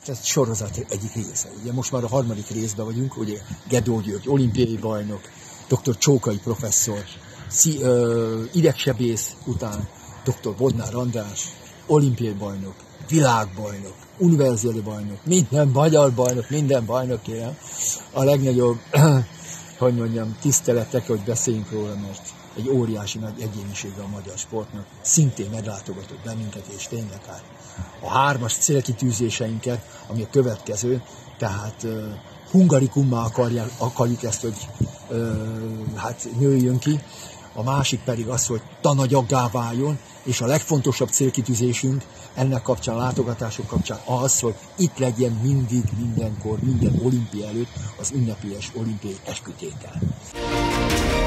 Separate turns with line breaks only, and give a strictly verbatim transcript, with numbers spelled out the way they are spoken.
ez sorozat egyik része. Ugye most már a harmadik részben vagyunk, ugye Gedó György, olimpiai bajnok, dr. Csókai professzor, szí, ö, idegsebész után dr. Bodnár András, olimpiai bajnok, világbajnok, univerzális bajnok, minden magyar bajnok, minden bajnok, kérem. A legnagyobb, hogy mondjam, tiszteletek, hogy beszéljünk róla, mert egy óriási nagy egyénisége a magyar sportnak, szintén meglátogatott bennünket, és tényleg hát a hármas célkitűzéseinket, ami a következő, tehát uh, hungarikummal akarják, akarjuk ezt, hogy uh, hát nőjön ki, a másik pedig az, hogy tanagyaggá váljon, és a legfontosabb célkitűzésünk ennek kapcsán, a látogatások kapcsán az, hogy itt legyen mindig, mindenkor, minden olimpia előtt az ünnepélyes olimpiai eskütétel.